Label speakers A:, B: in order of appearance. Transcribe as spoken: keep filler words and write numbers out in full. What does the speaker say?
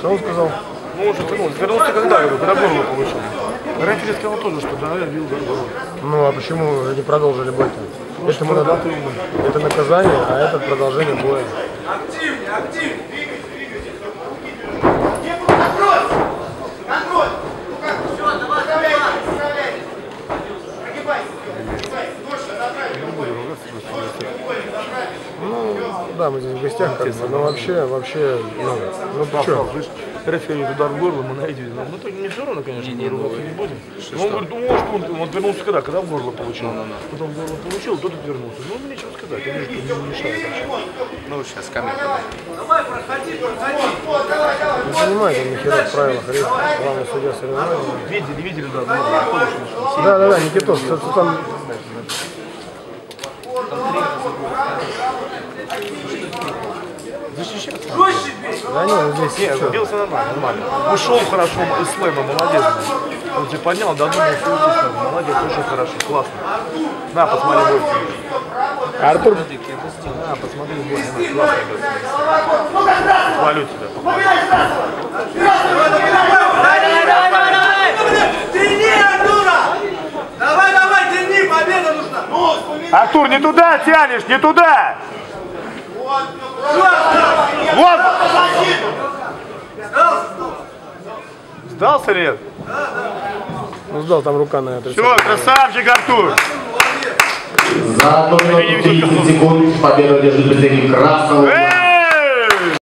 A: Что он сказал?
B: Ну, он же вернулся. Вернулся когда, говорю, когда горло получил. Рефери сказал тоже, что да, я бил горло.
A: Ну, а почему не продолжили бой-то? Ну, это, надо... это наказание, а это продолжение боя.
C: Активнее, активнее, двигайся, двигайся. Контроль! Контроль! Все, давай, давай! Прогибайся, прогибайся. Ножка направь.
A: Ну, да, мы здесь в гостях, как бы, но вообще, вообще, ну, ну ты что?
B: Рефери удар в горло, мы на эти, ну, то не все равно, конечно, не, ругаться не будем. Но он говорит, ну, может, он, он вернулся когда? Когда в горло получил? No, no, no. Потом в горло получил, тот отвернулся. Ну, мне нечего сказать, я вижу, что не мешает вообще.
D: Ну, сейчас камера.
C: Давай, проходи, проходи.
A: Не понимает он нихера в правилах, главный судья соревнований.
B: Видели, видели, да, да,
A: да, да, да, Никитос, что там...
B: Защищаться.
A: Да не, он здесь
B: нет, бился нормально, нормально. Ушел хорошо из слэма, молодец. Он тебя поднял, додумал, молодец, очень хорошо, классно. На, посмотри бой.
A: Артур.
B: На, посмотри бой, классно. Хвалю тебя.
C: Давай, давай, давай, давай! Тяни, Артура! Давай, давай, тяни, победа нужна!
B: Артур, не туда тянешь, не туда! Вот! Сдался ли?
A: Ну, сдал, там рука на это.
B: Все, красавчик, Артур!
E: За одну минуту тридцать секунд победу держит представитель красного.